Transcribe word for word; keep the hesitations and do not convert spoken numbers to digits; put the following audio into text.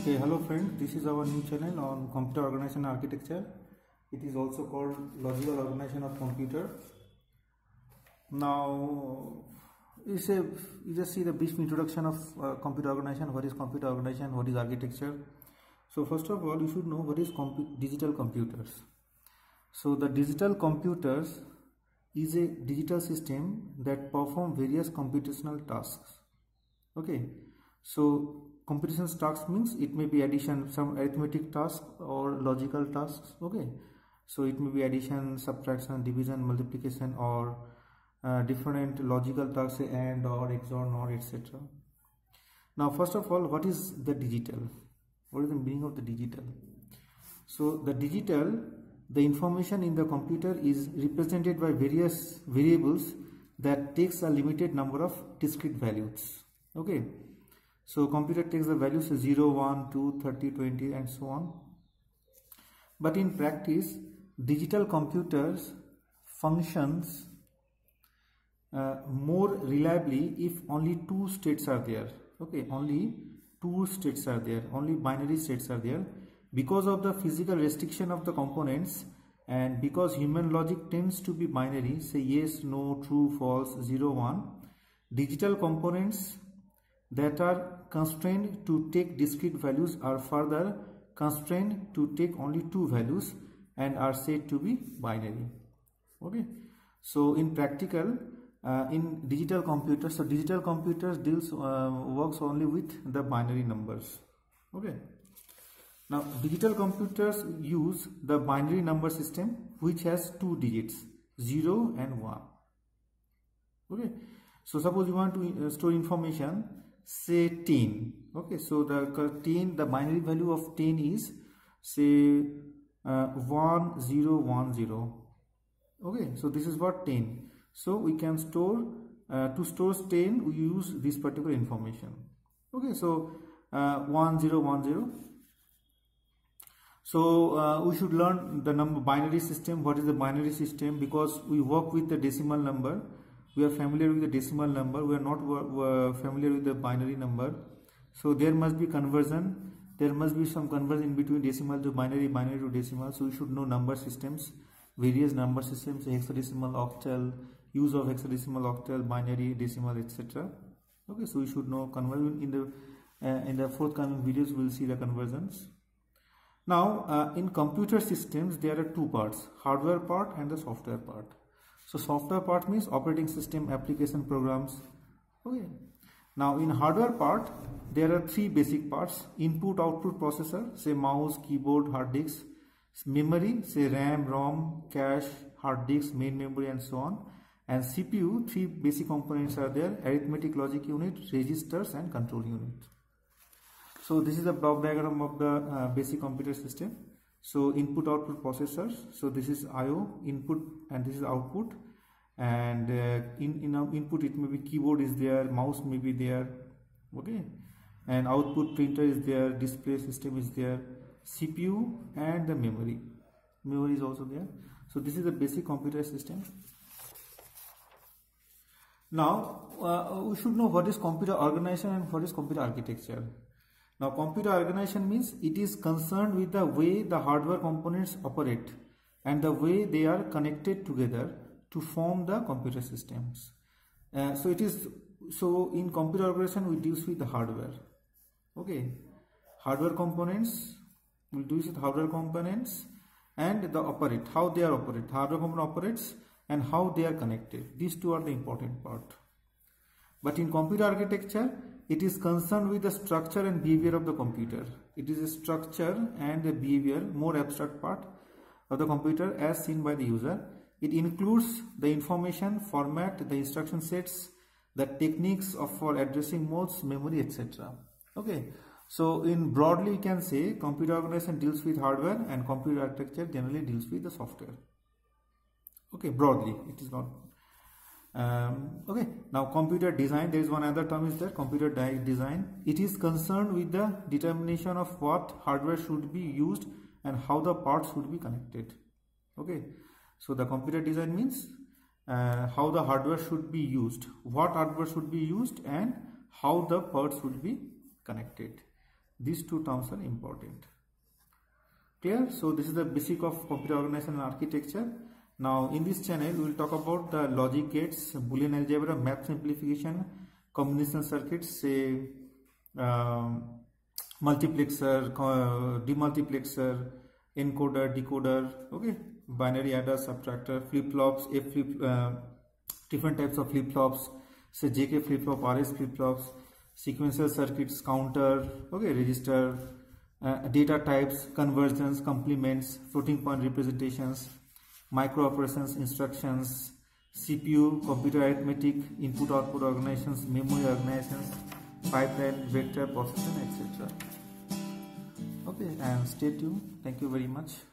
Okay, hello friends, this is our new channel on computer organization architecture. It is also called logical organization of computer. Now, it's a, you just see the brief introduction of uh, computer organization. What is computer organization? What is architecture? So first of all, you should know what is compu digital computers. So the digital computers is a digital system that perform various computational tasks. Okay, so computational tasks means it may be addition, some arithmetic task or logical tasks. Okay, so it may be addition, subtraction, division, multiplication, or uh, different logical tasks, and or X O R, NOR, et cetera. Now, first of all, what is the digital? What is the meaning of the digital? So the digital, the information in the computer is represented by various variables that takes a limited number of discrete values. Okay, so computer takes the values zero, one, two, thirty, twenty, and so on. But in practice, digital computers functions uh, more reliably if only two states are there. Okay, only two states are there, only binary states are there, because of the physical restriction of the components, and because human logic tends to be binary, say yes, no, true, false, zero, one. Digital components that are constrained to take discrete values are further constrained to take only two values and are said to be binary. Okay, so in practical, uh, in digital computers, so digital computers deals uh, works only with the binary numbers. Okay, now digital computers use the binary number system which has two digits, zero and one. Okay, so suppose you want to store information, say ten. Okay, so the ten, the binary value of ten is say uh, one zero one zero. Okay, so this is what ten. So we can store uh, to store ten, we use this particular information. Okay, so uh, one zero one zero. So uh, we should learn the number binary system. What is the binary system? Because we work with the decimal number. We are familiar with the decimal number, we are not uh, familiar with the binary number. So there must be conversion, there must be some conversion between decimal to binary, binary to decimal. So you should know number systems, various number systems, hexadecimal, octal, use of hexadecimal, octal, binary, decimal, et cetera. Okay, so you should know conversion. In the uh, in the forthcoming videos we will see the conversions. Now uh, in computer systems there are two parts, hardware part and the software part. So software part means operating system, application, programs. Okay. Now in hardware part, there are three basic parts: input, output processor, say mouse, keyboard, hard disk; memory, say RAM, ROM, cache, hard disk, main memory, and so on; and C P U. Three basic components are there: arithmetic logic unit, registers, and control unit. So this is the block diagram of the uh, basic computer system. So input output processors, so this is I O input and this is output, and uh, in, in our input it may be keyboard is there, mouse may be there, okay, and output printer is there, display system is there, C P U, and the memory memory is also there. So this is the basic computer system. Now uh, we should know what is computer organization and what is computer architecture. Now computer organization means it is concerned with the way the hardware components operate and the way they are connected together to form the computer systems. Uh, so it is, so in computer organization we deal with the hardware. Okay, hardware components, we deal with hardware components and the operate, how they are operate, hardware component operates and how they are connected. These two are the important part. But in computer architecture, it is concerned with the structure and behavior of the computer. It is a structure and the behavior, more abstract part of the computer as seen by the user. It includes the information, format, the instruction sets, the techniques of for addressing modes, memory, et cetera. Okay, so in broadly you can say computer organization deals with hardware and computer architecture generally deals with the software. Okay, broadly it is not. Um, okay, now computer design, there is one other term is there, computer design. It is concerned with the determination of what hardware should be used and how the parts should be connected. Okay, so the computer design means uh, how the hardware should be used, what hardware should be used, and how the parts should be connected. These two terms are important. Clear? So this is the basic of computer organization and architecture. Now in this channel we will talk about the logic gates, Boolean algebra, math simplification, combination circuits, say um, multiplexer, uh, demultiplexer, encoder, decoder, okay, binary adder, subtractor, flip-flops, F flip, uh, different types of flip-flops, say J K flip-flop, R S flip-flops, sequential circuits, counter, okay, register, uh, data types, conversions, complements, floating point representations, micro operations, instructions, C P U, computer arithmetic, input output organizations, memory organizations, pipeline, vector processing, et cetera. Okay, and stay tuned. Thank you very much.